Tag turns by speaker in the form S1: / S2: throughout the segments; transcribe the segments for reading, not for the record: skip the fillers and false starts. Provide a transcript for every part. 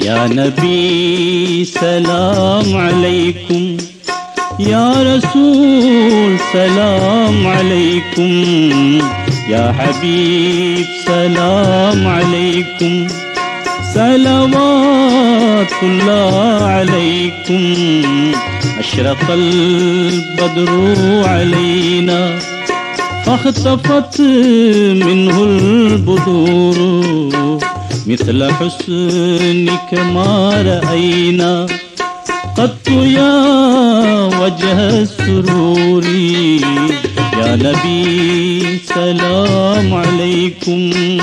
S1: या नबी सलाम अलैकुम, या रसूल सलाम अलैकुम, या हबीब सलाम अलैकुम, सलवातुल्लाह अलैकुम। अशरक़ल बद्रु अलैना फ़ख़्तफ़त मिन्हुल बुदूर, मिस्ल हुस्निक मा रअयना क़त्तु या वजह सुरूरी, या नबी सलाम अलैकुम।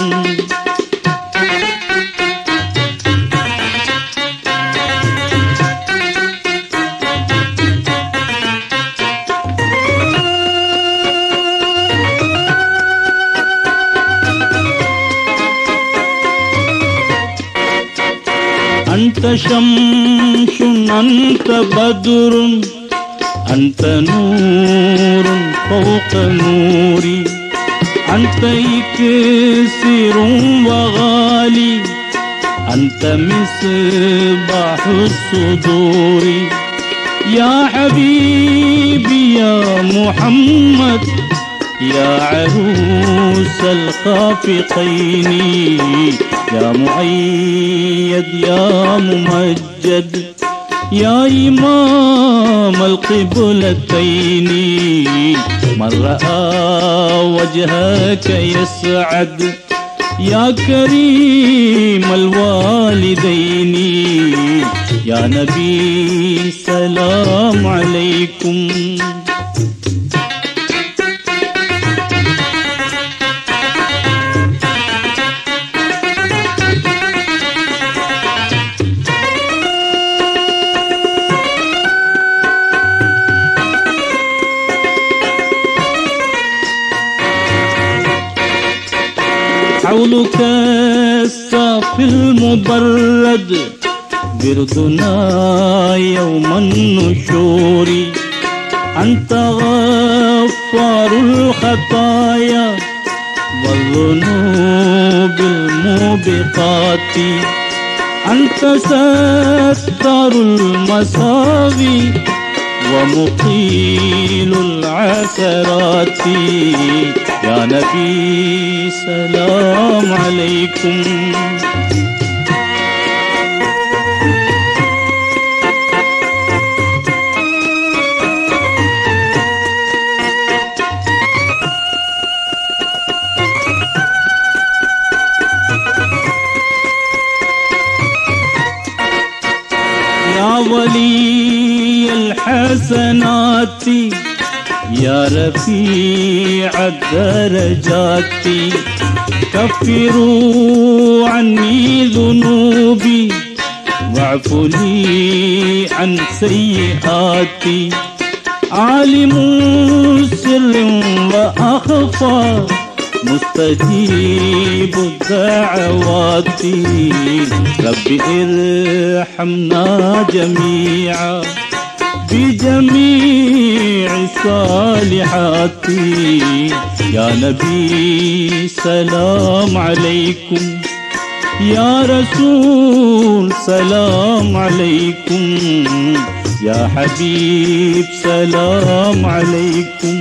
S1: अंत शम्शुन अंत बद्रुन अंत नूरुन फ़ौक़ नूरी, अंत इक्सिरुन व गाली अंत मिस्बाहुस सुदूरी, या हबीबी या मुहम्मद या अरूसल ख़ाफ़िक़ैनी, या मुअय्यद या मुमज्जद या इमाम अल-क़िबलतैनी, मन रआ वजहक यसअद या करीम अल-वालिदैनी, या नबी सलाम अलैकुम। हौलुक साफिल मुबर्रद बिरदुना यौमन नुशूरी, अंत गफ्फारुल खताया वज़्ज़ुनूबिल मुबिक़ाती, अंत सत्तारुल मसावी व मुक़ीलुल असराती, या नबी सलाम अलैकुम। या वली अल हसनाती या रफ़ीअ दरजाती, कफ़िरू अन्नी ज़ुनूबी वअफ़ू ली अन सय्यिआती, आलिमु सिर्रिन व अख़फ़ा मुस्तजीबु दअवाती, रब्बि इरहमना जमीआ बिजमीअ सालिहाती, या नबी सलाम अलैकुम, या रसूल सलाम अलैकुम, या हबीब सलाम अलैकुम,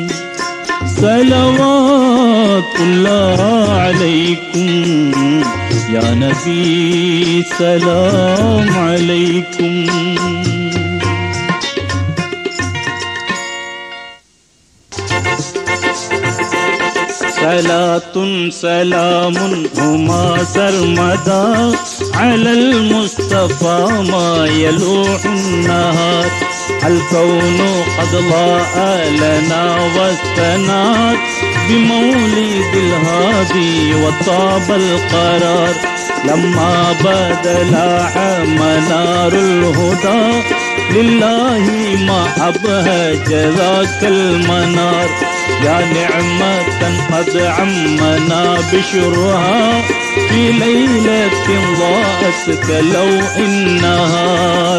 S1: सलवातुल्लाह अलैकुम, या नबी सलाम अलैकुम। सलातुन सलामुन हुमा सरमदा अलल मुस्तफा मा यलूहुन नहार, अल कौनु क़द लाअ लना वस्तनात बिमौलिदिल हादी व ताबल क़रार, लम्मा बदला मनारुल हुदा लिल्लाहि मा अबहज ज़ाकल मनार, या निअमतन क़द अम्मना बिशरुहा फी लैलतिन ज़ाअत कलौइन नहार।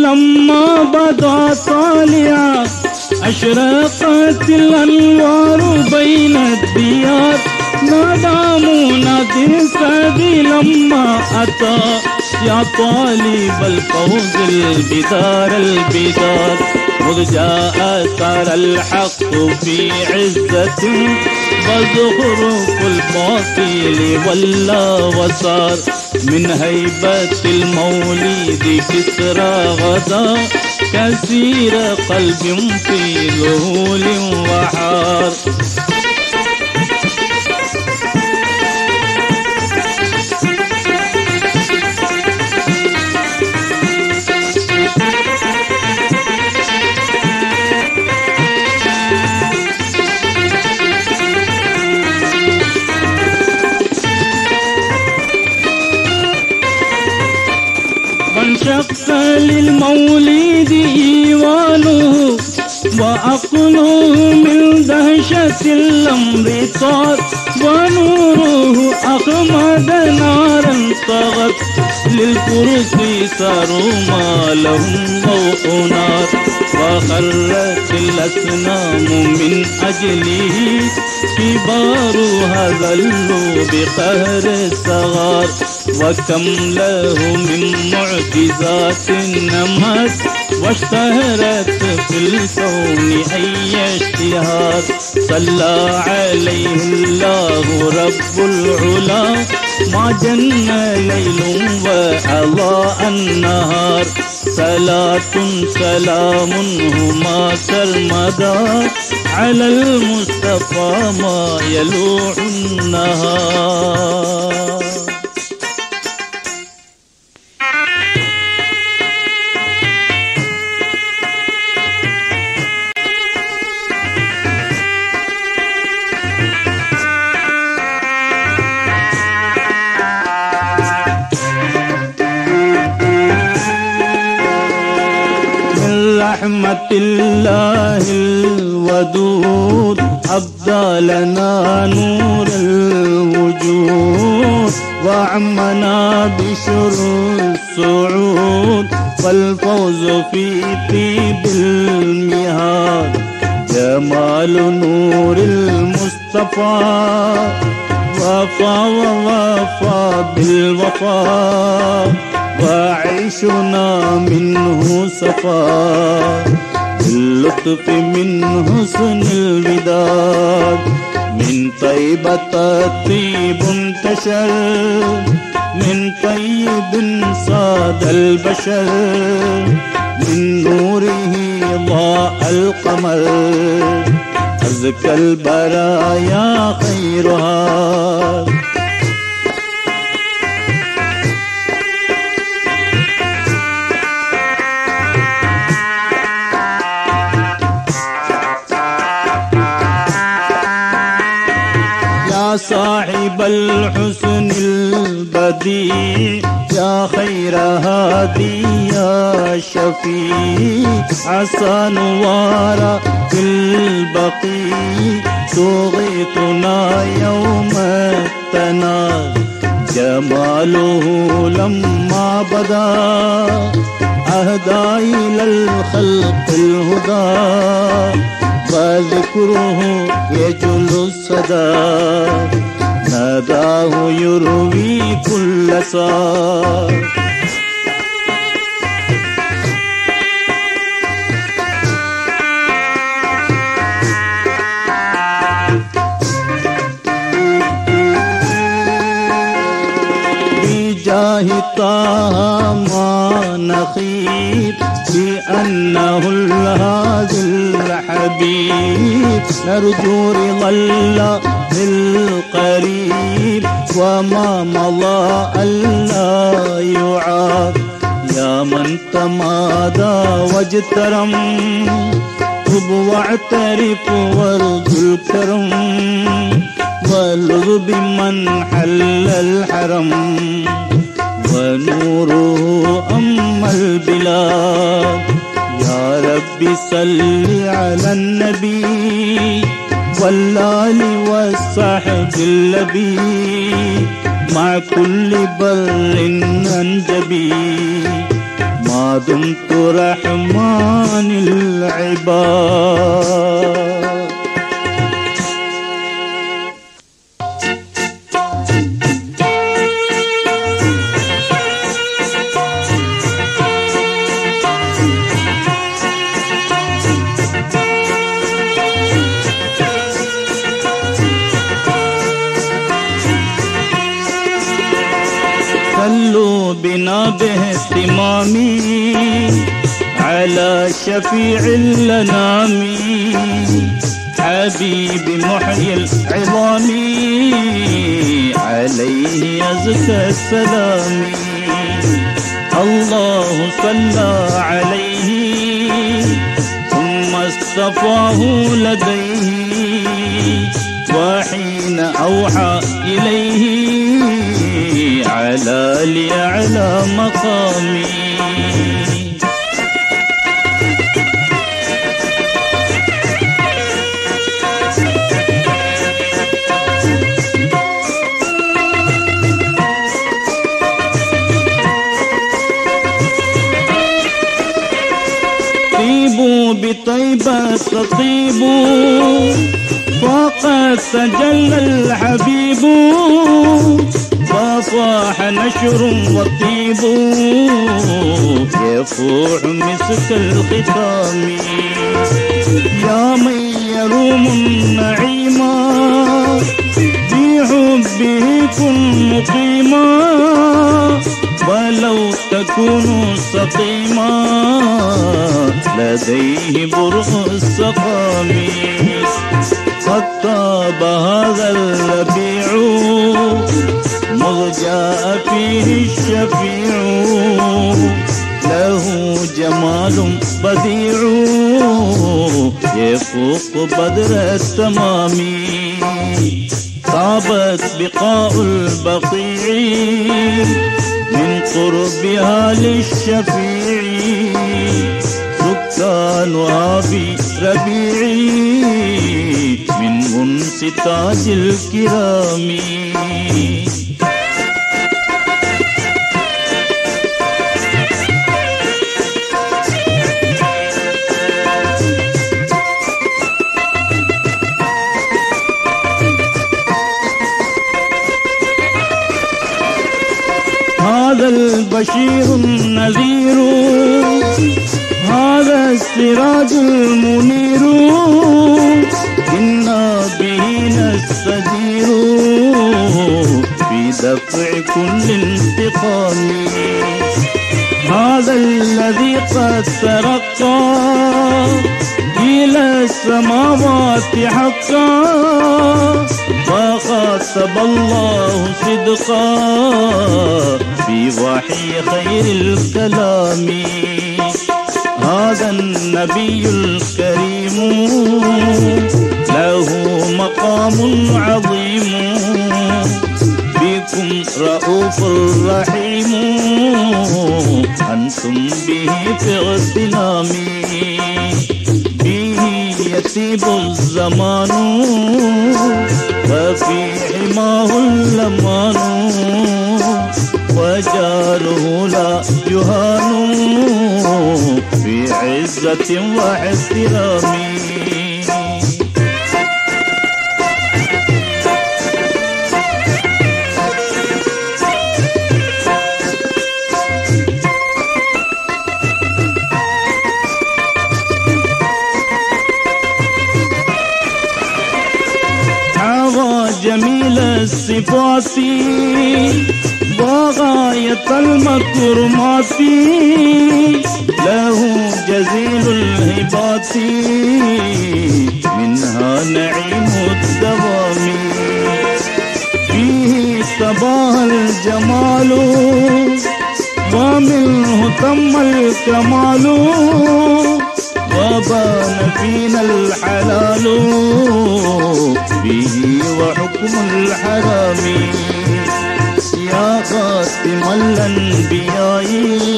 S1: لما بدا طالعا أشرقت الأنوار بين الديار. نادى منادي السعدي لما أتى يا طالب الفوز البدار البدار. مذ جاء صار الحق في عزة وزخرف الباطل ولا وصار. من هيبة المولد كسرى غدا كثير قلب في ذهول وحار. وانشق للمولد إيوانه وعقله من دهشة الأمر طار. ونوره أخمد نارا طغت للكرسي صاروا ما لهم ضوء نار. وخرت الأصنام من أجله كبارها ذلوا بقهر الصغار. وكم له من معجزات نمت واشتهرت في الكون أي اشتهار. صلى عليه الله رب العلا ما جن ليل وأضاء النهار. صلاة سلام هما سرمدا على المصطفى ما يلوح النهار. رحمة الله الودود أبدى لنا نور الوجود. وعمنا بشر الصعود والفوز في طيب المهاد. جمال نور المصطفى وفى ووفى بالوفا. وعيشنا منه صفا باللطف من حسن الوداد. من طيبة الطيب انتشر من طيب صاد البشر. من نوره ضاء القمر أزكى البرايا خيرها. صاحب الحسن البديع يا خير هادي يا شفيع. عسى نوار في البقيع تغيثنا يوم التناد. جماله لما بدا أهدى إلى الخلق الهدى. وذكره يجل الصدى ناداه يروي كل صار. بجاه طه ما نخيب بأنه الهادي الحبيب. نرجو رضا الله بالقريب وما مضى ألا يعاد. يا من تمادى واجترم تب واعترف وارجو الكرم. ولذ بمن حل الحرم ونوره أما البلاد. يا رب صل على النبي والآل والصحب اللبي مع كل بر أنجبي. ما ما دمت رحمن العباد. صلوا بنا باهتمامي على شفيع الأنام حبيبي محيي العظام عليه يزكى السلام. الله صلى عليه ثم اصطفاه لديه وحين أوحى إليه على ليعلى مقامي. طيبوا بطيبة تطيبوا فقد تجلى الحبيب وفاح نشر وطيب يفوح مسك الختام. يا من يروم النعيم بحبه كن مقيما ولو تكون سقيما لديه برء السقام. قد طاب هذا الربيع مذ جاء فيه الشفيع له جمال بديع يفوق بدر التمام. طابت بقاع البقيع من قربها للشفيع سكانها بربيعي من أنس تاج الكرام. هذا البشير النذير هذا السراج المنير إنا به نستجير في دفع كل انتقام. هذا الذي قد ترقى إلى السماوات حقا وخاطب الله صدقا في وحي خير الكلام. هذا النبي الكريم له مقام عظيم بكم رؤوف رحيم أنتم به في اغتنام. به يطيب الزمان وفي حماه الأمان وجاره لا يهان في عزة واحترام. جميل الصفات وغاية المكرمات له جزيل الهبات منها نعيم الدوام. فيه تباهى الجمال ومنه تم الكمال وبان فينا الحلال به وحكم الحرام. يا خاتم الأنبياء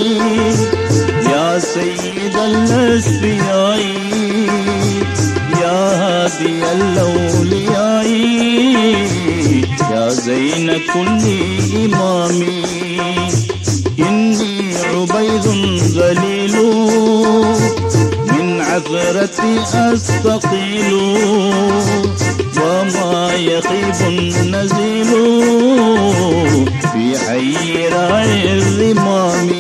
S1: يا سيد الأسفياء يا هادي الأولياء يا زين كل إمام. إني عبد غيظ ذليل من عثرتي أستقيل وما يخيب النزيل في حي راعي الرمام.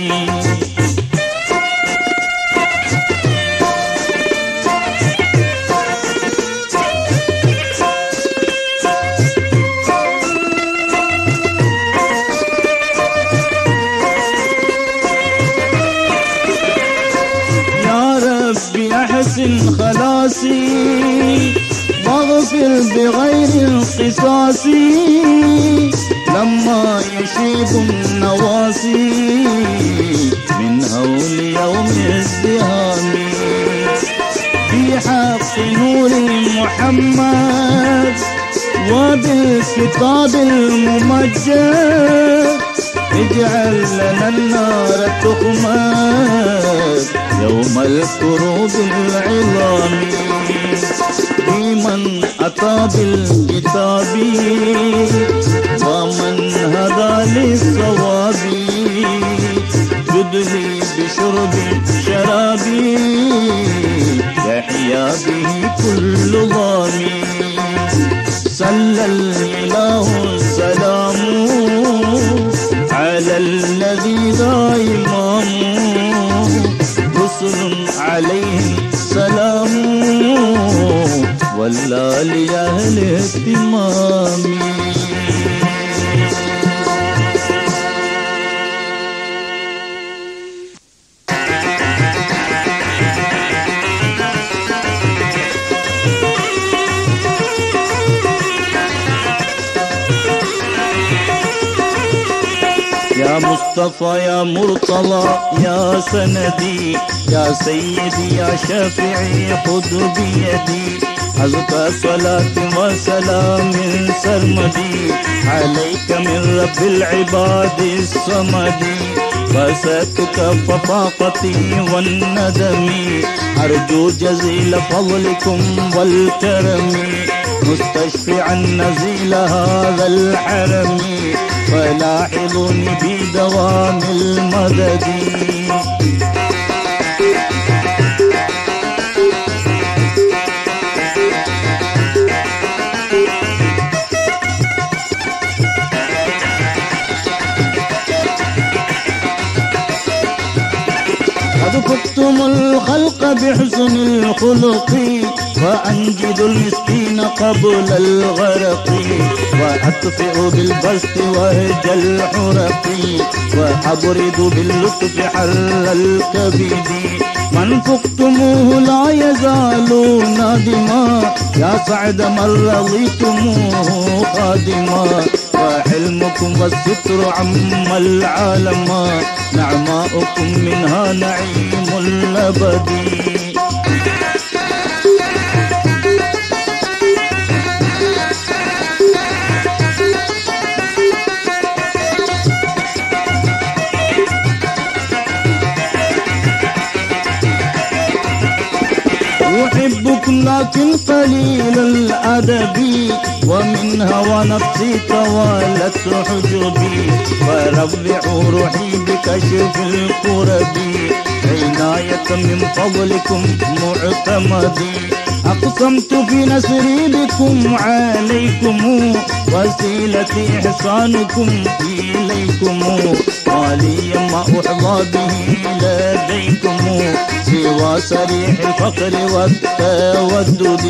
S1: أحسن خلاصي واغفر بغير القصاص لما يشيب النواصي من هول يوم الزهام. في حق نور محمد وبالكتاب الممجد اجعل لنا النار تخمد يوم الكروب العظام. بمن أتى بالكتاب ومن هدى للصواب جدلي بشرب شرابي يحيا به كل ضامي. صلى الإله السلام على الذي ذا إمام رسل عليهم سلام ولا لأهل اهتمام. يا مصطفى يا مرتضى يا سندي يا سيدي يا شافعي خذ بيدي أزكى صلاة وسلام سرمدي عليك من رب العباد الصمد. فسأتك ففاقتي والندم أرجو جزيل فضلكم والكرم مستشفعا نزيل هذا الحرم فلاحظوني بدوام المدد. قد فقتم الخلق بحسن الخلق وأنجد المسكين قبل الغرق وأطفئ بالبسط وهج الحرق وأبرد باللطف حر الكبد. من فقتموه لا يزال نادما يا سعد من رضيتموه خادما وحلمكم والستر عم العالم نعماؤكم منها نعيم الأبد. أحبكم لكن قليل الأدب ومن هوى نفسي توالت حجبي فربعوا روحي بكشف الكرب عناية من فضلكم معتمدي. أقسمت في نسري بكم عليكم وسيلتي إحسانكم إليكم ولي ما أحظى به لديكم سوى صريح الفقر والتودد.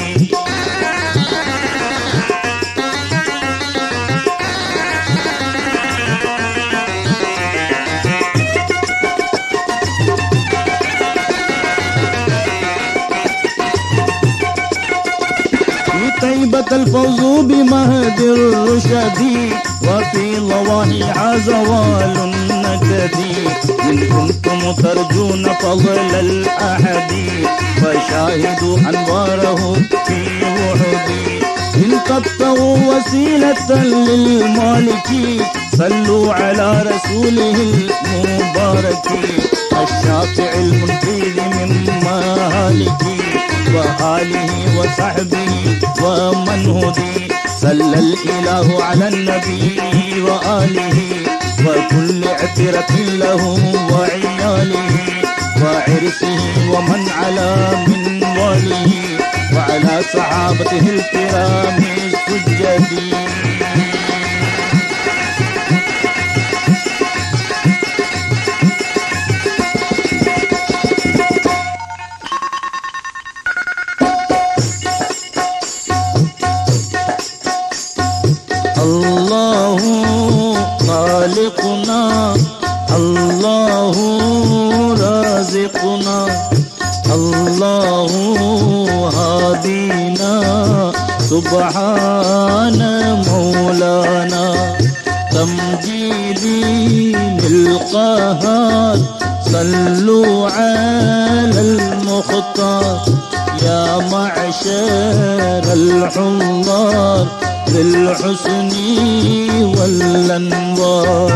S1: طيبة الفوز بمهد الرشد وفي ضواحيها زوال النكد. إن كنتم ترجون فضل الأحد فشاهدوا أنواره في وحدي. إن تبتغوا وسيلة للمالك صلوا على رسوله المبارك الشافع المنقذ من مهالك وآله وصحبه ومن هدي. صلى الإله على النبي وآله وكل عترة له وارثه ومن على من وله وعلى صحابته الكرام السجدين. الله خالقنا الله رازقنا الله هادينا سبحان مولانا تمجيدي القهار صلوا على المختار يا معشر الحضار بالحسن والأنوار.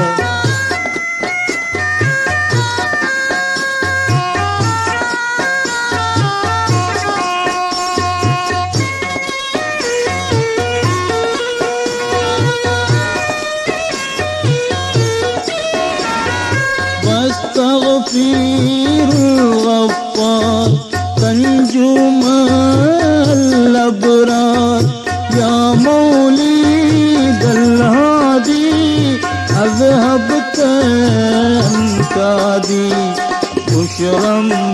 S1: واستغفر الغفار تنجو مع الأبرار يا مولد الهادي أذهبت أنكادي بشرا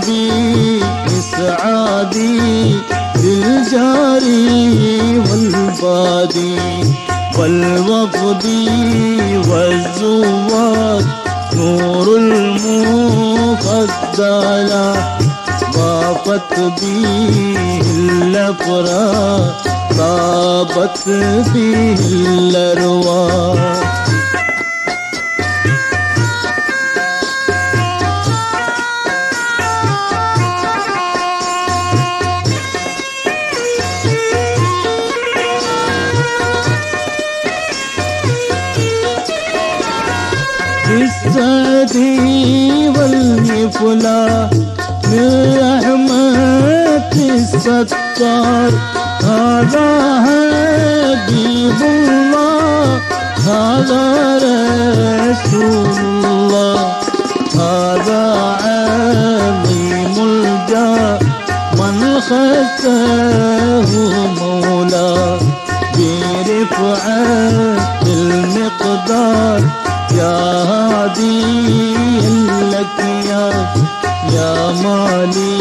S1: بإسعادي بالجاري والبادي والوفد والزوار نور المفضلة ضافت به الأفراح طابت به الأرواح. بالسعد والإفلاح من رحمة الستار هذا حبيب الله هذا رسول الله هذا عظيم الجاه من خسه مولاه برفعة المقدار يا هادي الأكياس يا مالي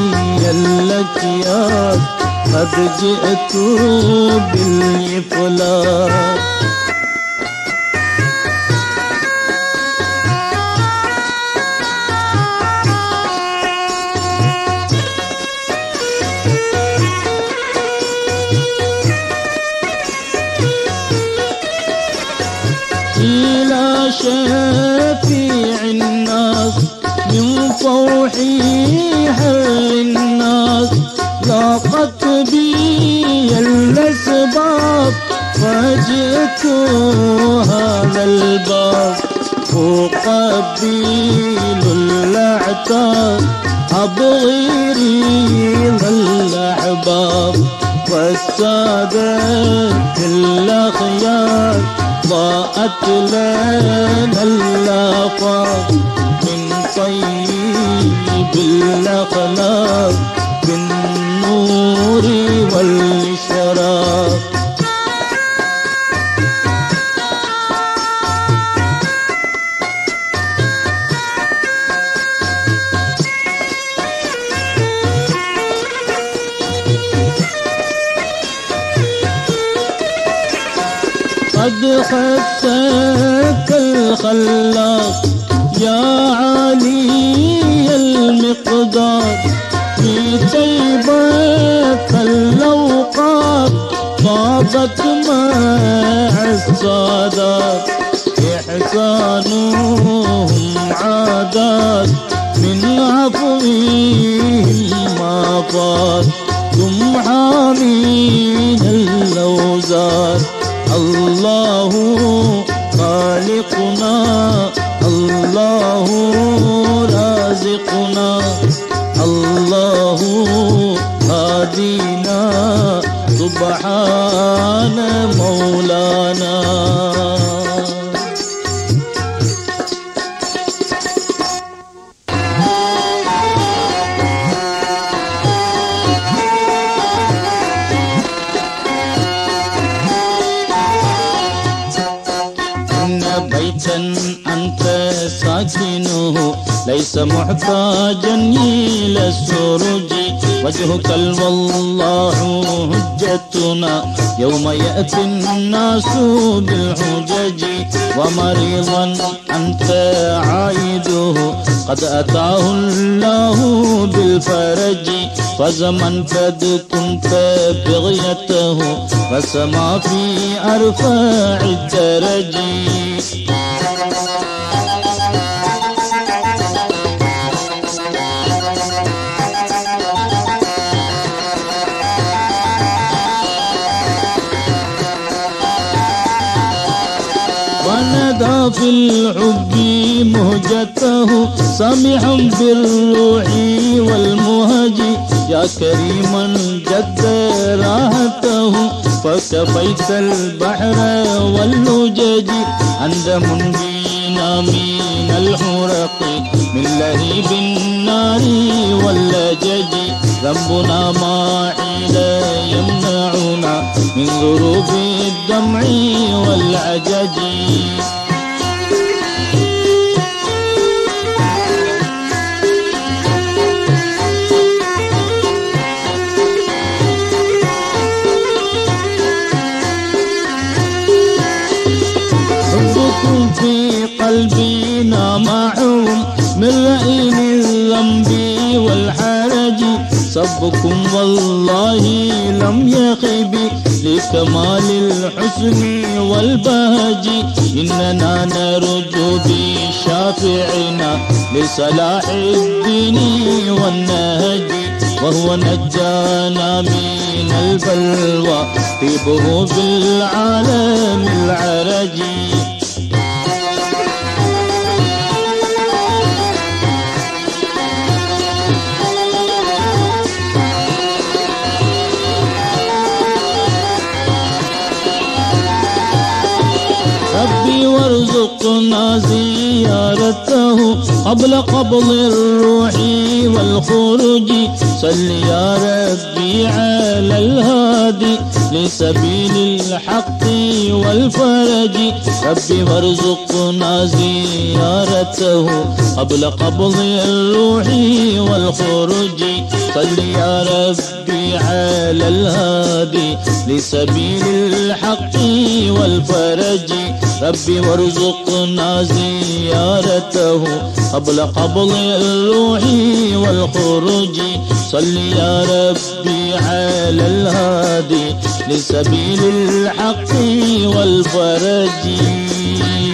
S1: الأكياس قد جئت بالإفلاس. إلى شفيع الناس من فوحي حر الناس لاقت بي الأسباب فجئت هذا الباب أقبل الأعتاب أبغي رضا الأحباب والسادة الأخيار ضاءت لنا الآفاق من طيب الأخلاق بالنور والإشراق. قد خسك الخلاق يا علي المقدار في طيبة الأوقات طابت مع السادات إحسانهم عادات من عفوهم ما فات تمحامين الأوزار. الله خالقنا الله رازقنا الله هادينا سبحان مولانا. ليس محتاجا إلى السرج. وجهك والله حجتنا يوم يأتي الناس بالحجج. ومريضا أنت عائده قد أتاه الله بالفرج. فزمن قد كنت بغيته فسما في أرفع الدرج. ونادى في الحب مهجته سامحا بالروح والمهج. يا كريما جد راحته فكفيت البحر واللجج. أنت منجينا من الحرق من لهيب النار واللجج. ذنبنا ما حيل يمنعنا من ذروب الدمع والعجج. حبكم في قلبنا معهم من رأيم الذنب والحرج. سبكم والله لم يخب لكمال الحسن والبهج. إننا نرجو بشافعنا لصلاح الدين والنهج. وهو نجانا من البلوى طيبه في العالم العرج. ربي وارزقنا زيارته قبل قبض الروح والخروج. صل يا ربي على الهادي لسبيل الحق والفرج. ربي وارزقنا زيارته قبل قبض الروح والخروج. صل يا ربي على الهادي لسبيل الحق والفرج. ربي وارزقنا زيارته قبل قبض الروح والخروج. صل يا ربي على الهادي لسبيل الحق والفرج.